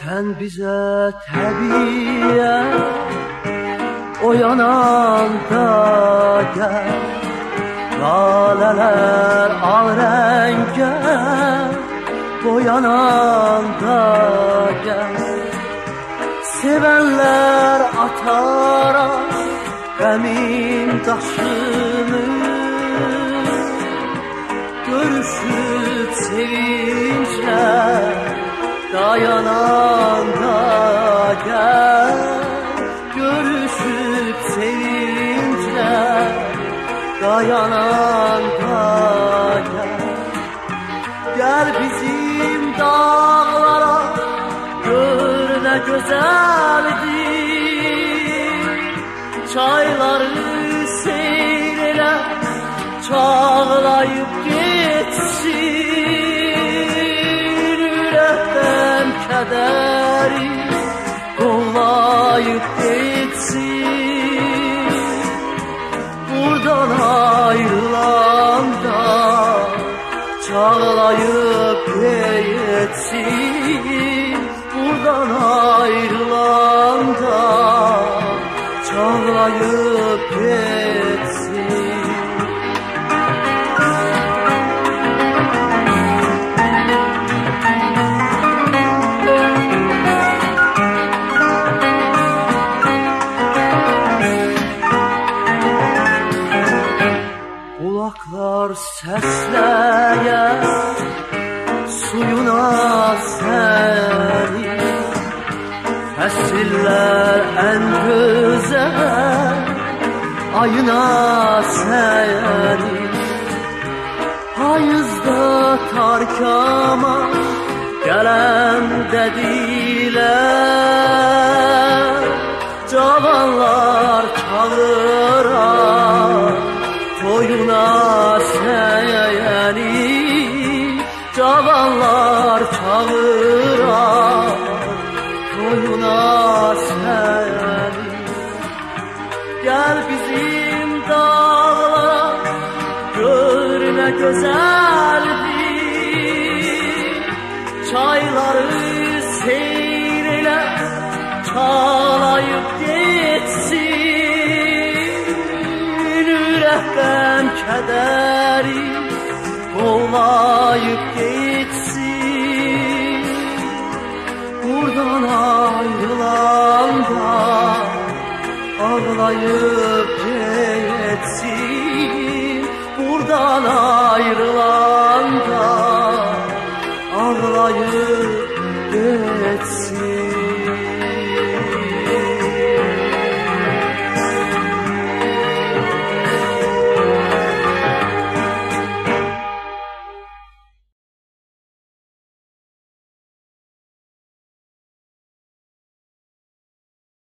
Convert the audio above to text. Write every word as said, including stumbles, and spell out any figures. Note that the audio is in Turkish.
Sen bize təbiyyət o yananda gel, laleler al renge boyananda gel. Sevenler atarak qəmin daşını, görüşüp sevinçle dayananda gel. Görüşüp sevinçle dayananda gel. Gel bizim dağlara, gör ne güzeldir. Çayları seyreyle çağlayıp geçsin. Yürekten kederi kollayıp geçsin. Buradan ayrılanda çağlayıp geçsin. Buradan ayrılanda çağlayıp geçsin. Kulaklar sesleyen suyuna seni, fesiller en güzel ayına seni. Hayızda tarkama gelen dediler, cavanlar çağırar toyuna seni. Cavanlar çağırar toyuna seni. Gel bizim dağlara, gör ne güzeldir. Çayları seyreyle çağlayıp geçsin. Yürekten kederi kollayıp geçsin. Buradan ayrılanda ağlayıp geçsin. Buradan ayrılanda